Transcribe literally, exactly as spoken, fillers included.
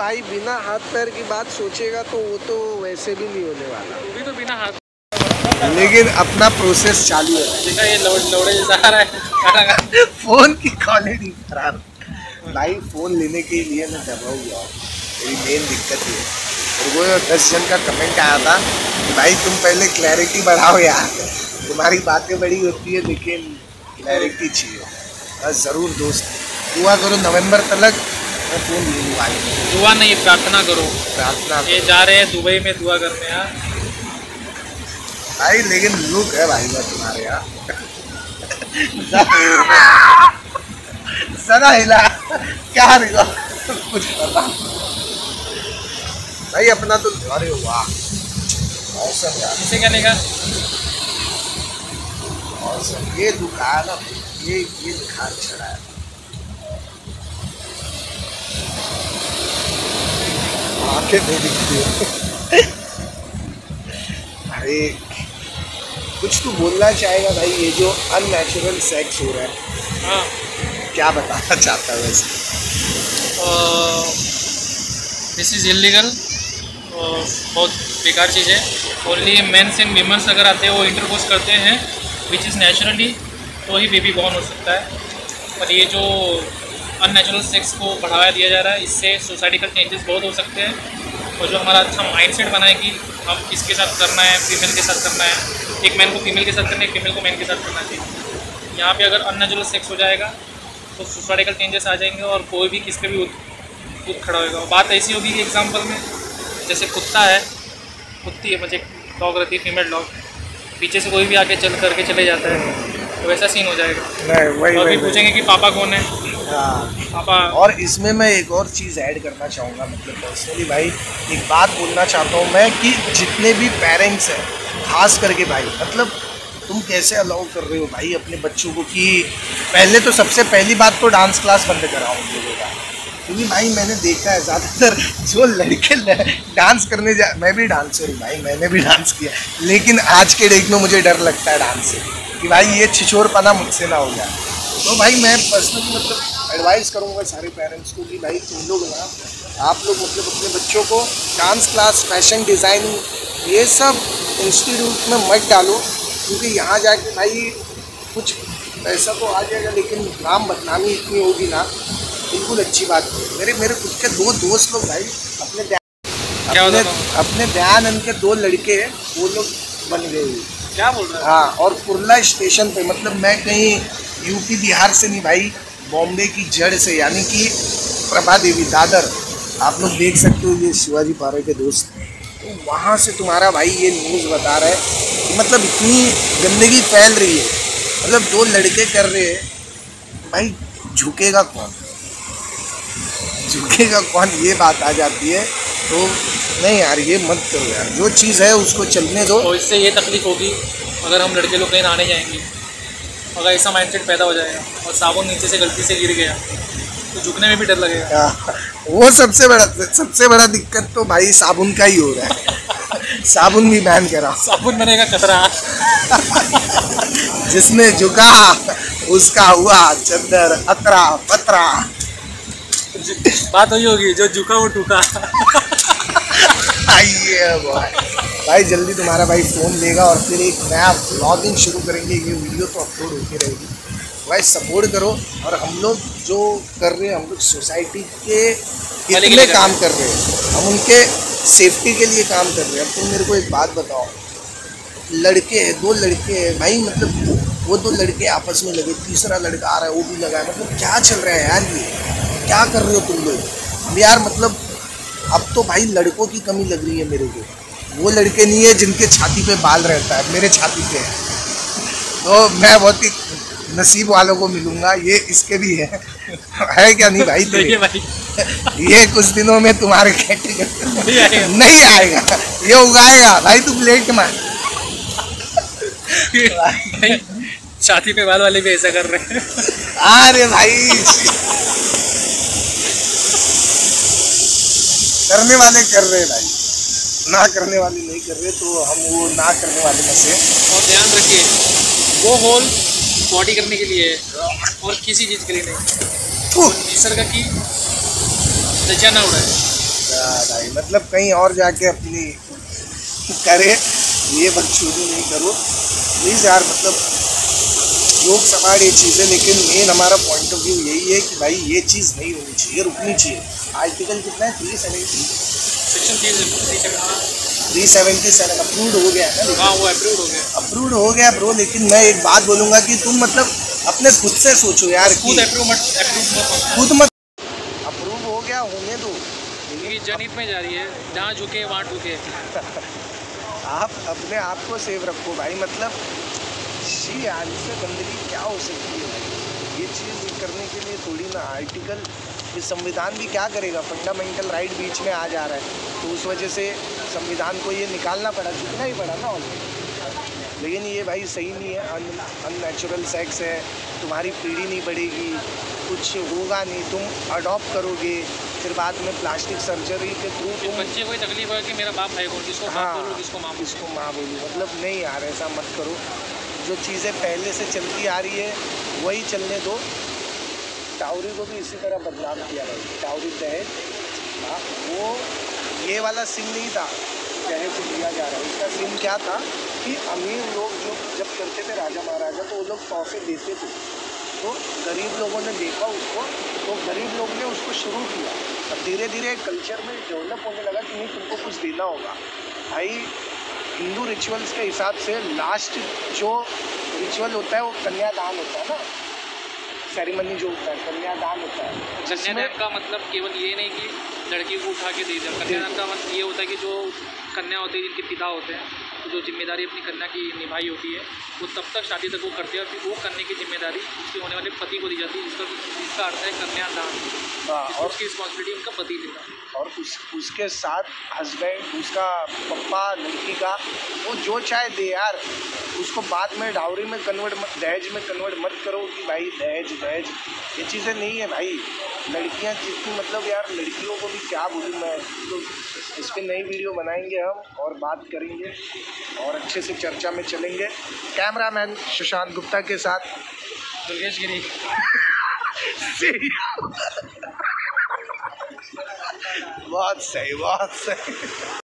भाई बिना हाथ पैर की बात सोचेगा तो वो तो वैसे भी नहीं होने वाला। वो भी तो बिना हाथ, लेकिन अपना प्रोसेस चालू है। देखा ये लौड़े जैसा आ रहा है। फोन की क्वालिटी खराब भाई। फोन लेने के लिए मैं दबा हुआ हूँ, मेरी मेन दिक्कत ये है। और वो दस जन का कमेंट आया था कि भाई तुम पहले क्लैरिटी बढ़ाओ यार, तुम्हारी बातें बड़ी होती है लेकिन क्लैरिटी चाहिए। बस ज़रूर दोस्त, दुआ करो नवंबर तक मैं फ़ोन ले लूँ भाई। दुआ नहीं, प्रार्थना करो। प्रार्थना ये जा रहे हैं दुबई में दुआ करने यार भाई, लेकिन लुक है भाई मैं तुम्हारे यहाँ जरा हिला क्या रहेगा कुछ पता भाई अपना तो। अरे वाह मौसम यार, इसे क्या लेगा? मौसम ये दुकान है, ये ये दुकान चढ़ा है। आंखें नहीं दिखती है भाई। कुछ तो बोलना चाहेगा भाई, ये जो अननेचुरल सेक्स हो रहा है। हाँ, क्या बताना चाहता है वैसे? दिस इज़ इलीगल, बहुत बेकार चीज़ है। ओनली मेंस एंड वीमेंस अगर आते हैं वो इंटरकोर्स करते हैं विच इज़ नेचुरली, तो ही बेबी बॉर्न हो सकता है। पर ये जो अननेचुरल सेक्स को बढ़ावा दिया जा रहा है, इससे सोसाइटिकल चेंजेस बहुत हो सकते हैं। और जो हमारा अच्छा माइंडसेट बना है कि हम किसके साथ करना है, फीमेल के साथ करना है, एक मैन को फीमेल के साथ करना है, एक फीमेल को मैन के साथ करना चाहिए। यहाँ पे अगर अननेचुरल सेक्स हो जाएगा तो सोसाइटिकल चेंजेस आ जाएंगे और कोई भी किस पे भी कूद खड़ा होगा। बात ऐसी होगी कि एग्जांपल में जैसे कुत्ता है, कुत्ती है, मुझे डॉग रहती है फीमेल डॉग, पीछे से कोई भी आके चल करके चले जाता है तो वैसा सीन हो जाएगा। नहीं वही और वही भी पूछेंगे कि पापा कौन है। हाँ। पापा। और इसमें मैं एक और चीज़ ऐड करना चाहूँगा, मतलब पर्सनली भाई एक बात बोलना चाहता हूँ मैं कि जितने भी पेरेंट्स हैं खास करके भाई, मतलब तुम कैसे अलाउ कर रहे हो भाई अपने बच्चों को कि पहले तो सबसे पहली बात तो डांस क्लास बंद कराओ उन लोगों का। क्योंकि भाई मैंने देखा है ज़्यादातर जो लड़के डांस करने जा, मैं भी डांसर हूँ भाई, मैंने भी डांस किया, लेकिन आज के डेट में मुझे डर लगता है डांस से कि भाई ये छिछोरपना मुझसे ना हो जाए। तो भाई मैं पर्सनली मतलब एडवाइस करूँगा सारे पेरेंट्स को कि भाई तुम लोग ना, आप लोग मतलब अपने बच्चों को डांस क्लास, फैशन डिज़ाइनिंग ये सब इंस्टीट्यूट में मत डालो, क्योंकि यहाँ जाके भाई कुछ पैसा तो आ जाएगा लेकिन नाम बदनामी इतनी होगी ना, बिल्कुल अच्छी बात नहीं। मेरे मेरे खुद के दो दोस्त लोग भाई अपने क्या अपने, अपने दयानंद के दो लड़के वो लोग बन गए। क्या बोल रहे हैं? हाँ, और कुर्ला स्टेशन पे, मतलब मैं कहीं यूपी बिहार से नहीं भाई, बॉम्बे की जड़ से, यानी कि प्रभा देवी दादर, आप लोग देख सकते हो ये शिवाजी पारे के दोस्त, तो वहाँ से तुम्हारा भाई ये न्यूज़ बता रहा है कि मतलब इतनी गंदगी फैल रही है, मतलब दो लड़के कर रहे हैं, भाई झुकेगा कौन, झुकेगा कौन, ये बात आ जाती है। तो नहीं यार ये मत करो यार, जो चीज़ है उसको चलने दो। और इससे ये तकलीफ होगी अगर हम लड़के लोग कहीं नहाने जाएंगे, अगर ऐसा माइंडसेट पैदा हो जाएगा और साबुन नीचे से गलती से गिर गया तो झुकने में भी डर लगेगा। आ, वो सबसे बड़ा सबसे बड़ा दिक्कत तो भाई साबुन का ही हो रहा है साबुन भी बैन करा, साबुन बनेगा कतरा जिसने झुका उसका हुआ चद्दर अतरा पतरा। बात वही होगी, जो झुका वो टूका आइए भाई जल्दी तुम्हारा भाई फ़ोन लेगा और फिर एक नया ब्लॉगिंग शुरू करेंगे, ये वीडियो तो अपलोड होती रहेगी भाई, सपोर्ट करो। और हम लोग जो कर रहे हैं, हम लोग सोसाइटी के इतने काम कर रहे हैं, हम उनके सेफ्टी के लिए काम कर रहे हैं। अब तुम मेरे को एक बात बताओ, लड़के हैं, दो लड़के हैं भाई, मतलब वो दो लड़के आपस में लगे, तीसरा लड़का आ रहा है वो भी लगा है, मतलब क्या चल रहा है यार, ये क्या कर रहे हो तुम लोग यार। मतलब अब तो भाई लड़कों की कमी लग रही है मेरे को, वो लड़के नहीं है जिनके छाती पे बाल रहता है, मेरे छाती पे है, तो मैं बहुत ही नसीब वालों को मिलूंगा, ये इसके भी है है क्या नहीं भाई? देखिए भाई ये कुछ दिनों में तुम्हारे कैटेगरी नहीं आएगा, नहीं आएगा, ये उगाएगा भाई, तुम लेट मार छाती पे बाल वाले भी ऐसा कर रहे हैं अरे भाई करने वाले कर रहे हैं भाई, ना करने वाले नहीं कर रहे, तो हम वो ना करने वाले में से। और ध्यान रखिए वो होल बॉडी करने के लिए है और किसी चीज़ के लिए नहीं, तो निसर्ग की रचना उड़ाए। हाँ भाई, मतलब कहीं और जाके अपनी करे, ये बदशूदी नहीं करो प्लीज़ यार। मतलब लोग समाज ये चीज़ें, लेकिन मेन हमारा पॉइंट ऑफ व्यू यही है कि भाई ये चीज़ नहीं होनी चाहिए, रुकनी चाहिए। आर्टिकल कितना है, three seventy three seventy seven approved हो गया है ना? हाँ वो अप्रूव्ड हो गया, अप्रूव्ड हो गया ब्रो। लेकिन मैं एक बात बोलूँगा कि तुम मतलब अपने खुद से सोचो यार, खुद अप्रूव मत अप्रूव मत खुद मत, अप्रूव हो गया होने दो, ये जनहित में जा रही है, जहाँ झुके वहाँ ठुके। आप अपने आप को सेव रखो भाई। मतलब शी यार, इससे गंदगी क्या हो सकती है भाई? ये चीज़ करने के लिए थोड़ी ना आर्टिकल, ये संविधान भी क्या करेगा? फंडामेंटल राइट बीच में आ जा रहा है, तो उस वजह से संविधान को ये निकालना पड़ा, कितना ही पड़ा ना ऑलरेडी। लेकिन ये भाई सही नहीं है, अन अननेचुरल सेक्स है, तुम्हारी पीढ़ी नहीं बढ़ेगी, कुछ होगा नहीं, तुम अडॉप्ट करोगे, फिर बाद में प्लास्टिक सर्जरी के थ्रू तुम बच्चे को ही तकलीफ है कि मेरा बाप है कौन, किसको हाँ, बाप बोलूं, किसको माँ बोलूं। किसको माँ बोलूँ। मतलब नहीं यार, ऐसा मत करो। जो चीज़ें पहले से चलती आ रही है वही चलने दो। टाउरी को भी इसी तरह बदनाम किया भाई, टाउरी दहेज, हाँ वो ये वाला सीन नहीं था दहेज दिया जा रहा है। इसका सीन क्या था कि अमीर लोग जो जब करते थे राजा महाराजा, तो वो लोग तोहफे देते थे, तो गरीब लोगों ने देखा उसको, तो गरीब लोग ने उसको शुरू किया। अब धीरे धीरे कल्चर में डेवलप होने लगा कि नहीं तुमको कुछ देना होगा भाई। हिंदू रिचुअल्स के हिसाब से लास्ट जो रिचुअल होता है वो कन्यादान होता है ना, सेरेमनी जो होता है कन्यादान होता है। कन्यादान का मतलब केवल ये नहीं कि लड़की को उठा के दे दिया, कन्यादान का मतलब ये होता है कि जो कन्या होती है, जिनके पिता होते हैं, तो जो जिम्मेदारी अपनी कन्या की निभाई होती है, वो तब तक शादी तक वो करते हैं, और फिर वो करने की जिम्मेदारी उसके होने वाले पति को दी जाती है, जिसका जिसका अर्थ है कन्यादान। और उसकी रिस्पॉन्सिबिलिटी उनका पति लेता है, और उस उसके साथ हस्बैंड, उसका पप्पा, लड़की का, वो जो चाहे दे यार, उसको बाद में डाउरी में कन्वर्ट मत, दहेज में कन्वर्ट मत करो कि भाई दहेज दहेज ये चीज़ें नहीं है भाई। लड़कियां जितनी, मतलब यार लड़कियों को भी क्या बोलूँ मैं, तो इस पर नई वीडियो बनाएंगे हम और बात करेंगे और अच्छे से चर्चा में चलेंगे। कैमरामैन सुशांत गुप्ता के साथ दुर्गेश गिरी। बहुत सही, बहुत सही।